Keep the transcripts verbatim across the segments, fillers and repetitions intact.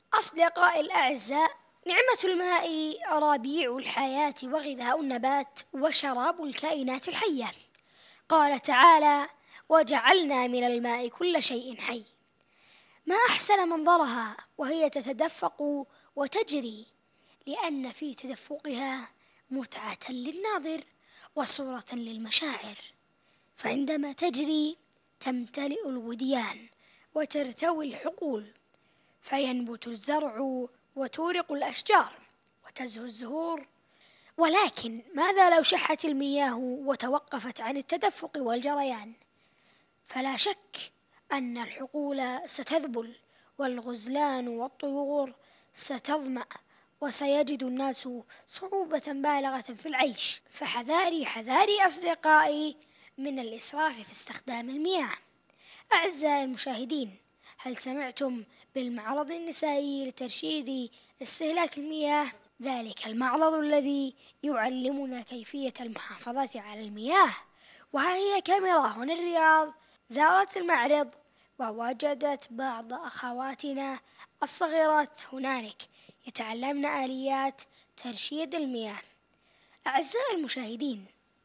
أصدقائي الأعزاء، نعمة الماء ربيع الحياة وغذاء النبات وشراب الكائنات الحية. قال تعالى: وجعلنا من الماء كل شيء حي. ما أحسن منظرها وهي تتدفق وتجري، لأن في تدفقها متعة للناظر وصورة للمشاعر، فعندما تجري تمتلئ الوديان وترتوي الحقول، فينبت الزرع وتورق الأشجار وتزهو الزهور. ولكن ماذا لو شحت المياه وتوقفت عن التدفق والجريان؟ فلا شك أن الحقول ستذبل والغزلان والطيور ستظمأ، وسيجد الناس صعوبة بالغة في العيش. فحذاري حذاري أصدقائي من الإسراف في استخدام المياه. أعزائي المشاهدين، هل سمعتم بالمعرض النسائي لترشيد استهلاك المياه؟ ذلك المعرض الذي يعلمنا كيفية المحافظة على المياه. وها هي كاميرا هنا الرياض زارت المعرض ووجدت بعض أخواتنا الصغيرات هنالك يتعلمن آليات ترشيد المياه. أعزائي المشاهدين،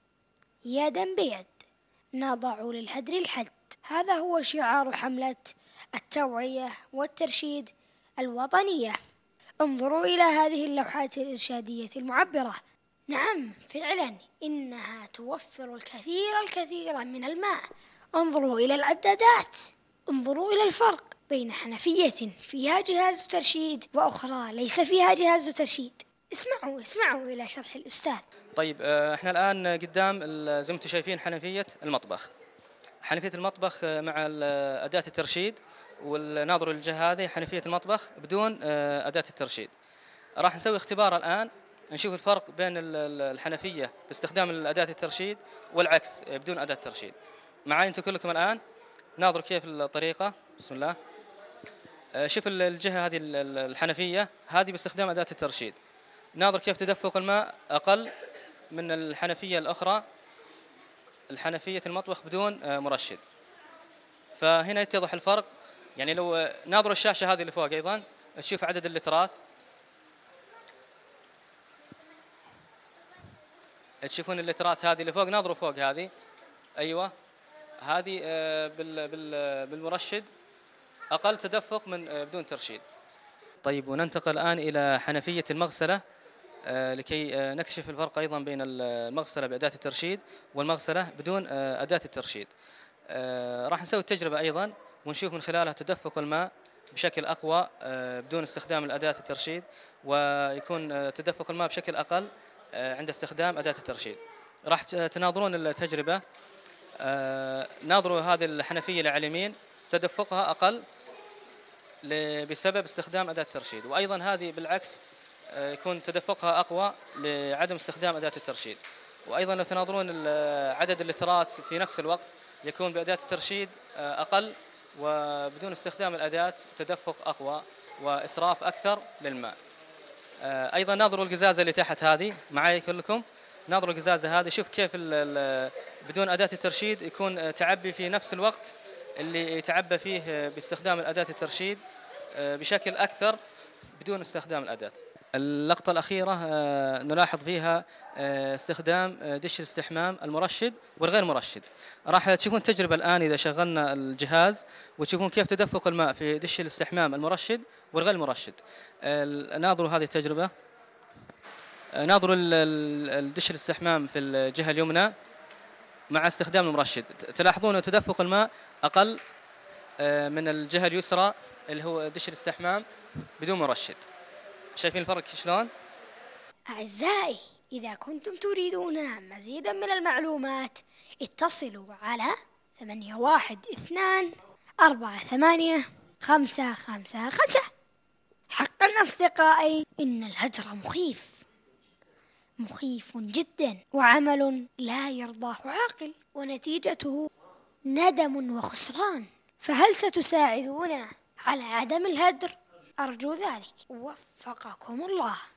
يدا بيد نضع للهدر الحد. هذا هو شعار حملة التوعية والترشيد الوطنية. انظروا إلى هذه اللوحات الإرشادية المعبرة. نعم فعلا إنها توفر الكثير الكثير من الماء. انظروا إلى العدادات، انظروا إلى الفرق بين حنفية فيها جهاز ترشيد وأخرى ليس فيها جهاز ترشيد. اسمعوا اسمعوا إلى شرح الأستاذ. طيب احنا الآن قدام زي ما انتم شايفين حنفية المطبخ. حنفية المطبخ مع أداة الترشيد، والناظر للجهة هذه حنفية المطبخ بدون أداة الترشيد. راح نسوي اختبار الآن نشوف الفرق بين الحنفية باستخدام أداة الترشيد والعكس بدون أداة الترشيد. معي أنتم كلكم الآن، ناظروا كيف الطريقة. بسم الله. شوف الجهة هذه الحنفية هذه باستخدام أداة الترشيد، ناظر كيف تدفق الماء أقل من الحنفية الأخرى، الحنفية المطبخ بدون مرشد. فهنا يتضح الفرق. يعني لو ناظروا الشاشة هذه اللي فوق أيضا تشوف عدد اللترات، تشوفون اللترات هذه اللي فوق، ناظروا فوق هذه، أيوة هذه بالمرشد أقل تدفق من بدون ترشيد. طيب وننتقل الآن إلى حنفية المغسلة لكي نكشف الفرق أيضا بين المغسلة بأداة الترشيد والمغسلة بدون أداة الترشيد. راح نسوي التجربة أيضا ونشوف من خلالها تدفق الماء بشكل أقوى بدون استخدام الأداة الترشيد، ويكون تدفق الماء بشكل أقل عند استخدام أداة الترشيد. راح تناظرون التجربة. ناظروا هذه الحنفية اللي على اليمين تدفقها أقل بسبب استخدام أداة الترشيد، وأيضا هذه بالعكس يكون تدفقها أقوى لعدم استخدام أداة الترشيد. وأيضا لو تناظرون عدد اللترات في نفس الوقت يكون بأداة الترشيد أقل، وبدون استخدام الأداة تدفق أقوى وإسراف أكثر للماء. أيضا ناظروا القزازة اللي تحت هذه معي كلكم، ناظروا القزازة هذه، شوف كيف بدون أداة الترشيد يكون تعبي في نفس الوقت اللي يتعبى فيه باستخدام الأداة الترشيد بشكل أكثر بدون استخدام الأداة. اللقطة الأخيرة نلاحظ فيها استخدام دش الاستحمام المرشد والغير مرشد. راح تشوفون تجربة الآن إذا شغلنا الجهاز وتشوفون كيف تدفق الماء في دش الاستحمام المرشد والغير مرشد. ناظروا هذه التجربة، ناظروا الدش الاستحمام في الجهة اليمنى مع استخدام المرشد، تلاحظون تدفق الماء أقل من الجهة اليسرى اللي هو دش الاستحمام بدون مرشد. شايفين الفرق شلون؟ أعزائي، إذا كنتم تريدون مزيدا من المعلومات اتصلوا على ثمانية واحد اثنان أربعة ثمانية خمسة خمسة خمسة. حقا أصدقائي إن الهجر مخيف مخيف جدا، وعمل لا يرضاه عاقل، ونتيجته ندم وخسران. فهل ستساعدونا على عدم الهدر؟ أرجو ذلك. وفقكم الله.